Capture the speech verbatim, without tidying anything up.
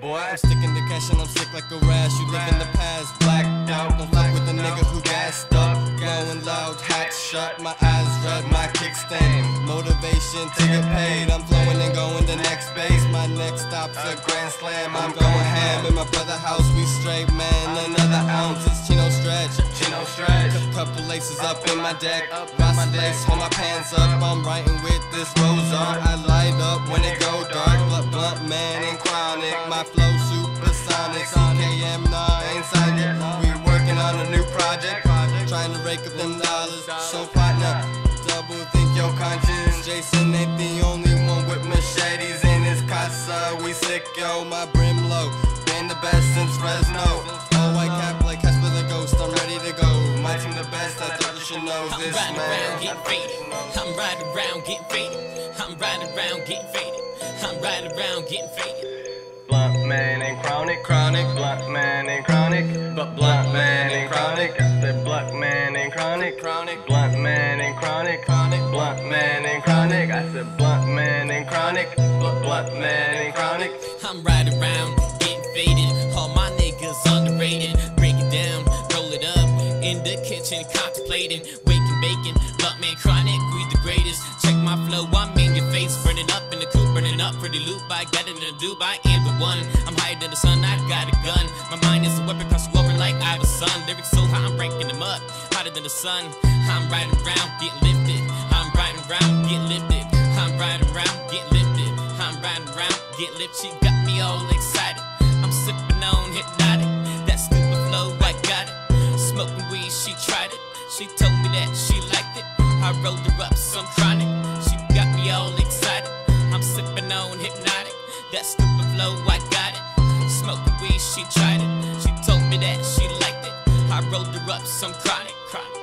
boy. I'm sticking to cash and I'm sick like a rash. You live in the past, blacked out. Don't fuck with the nigga who gassed up. Glowing loud, hat shut, my eyes red, my kickstand. Motivation to get paid. I'm flowing and going the next base. My next stop's a grand slam. I'm going ham in my brother house. We straight, man. Another ounce. It's Chino Stretch. Chino Stretch. Couple laces up in my deck. My lace, hold my pants up. I'm writing with this rose art. I light up when it go dark. Blunt, blunt man and chronic. My flow supersonic. C K M nine inside it. We working on a new project. Trying to rake up them dollars. So partner, double think your conscience. Jason ain't the only one with machetes in his casa. We sick, yo, my brim low. Been the best since Fresno. All white cap like Casper the Ghost. I'm ready to go. My team the best, I thought you should know this, I'm riding man. around getting faded. I'm riding around getting faded. I'm riding around getting faded. I'm riding around getting faded. Blunt man and chronic, chronic, blunt man and chronic, but blunt man and chronic. I said blunt man and chronic, chronic, blunt man and chronic, chronic, blunt man and chronic. I said blunt man and chronic, but blunt man and chronic. I'm riding around getting faded. All my niggas underrated. Break it down, roll it up in the kitchen, contemplating, waking, baking. Blunt man chronic, we the greatest. Check my flow, I'm in your face, burning up in the coupe, burning up for the loop. I got it in Dubai, and the one. I'm higher than the sun, I got a gun. My mind is a weapon, cross you over like I was son. Lyrics so high, I'm ranking them up, hotter than the sun. I'm riding around, getting lifted. I'm riding around, getting lifted. I'm riding around, getting lifted. I'm riding around, getting lifted. She got me all excited. I'm sipping on hypnotic. That stupid flow, I got it. Smoking weed, she tried it. She told me that she liked it. I rolled her up some chronic. She got me all excited. I'm sipping on hypnotic. That stupid flow, I got it. Smoking weed, she tried it. She told me that she liked it. I rolled her up some chronic, chronic.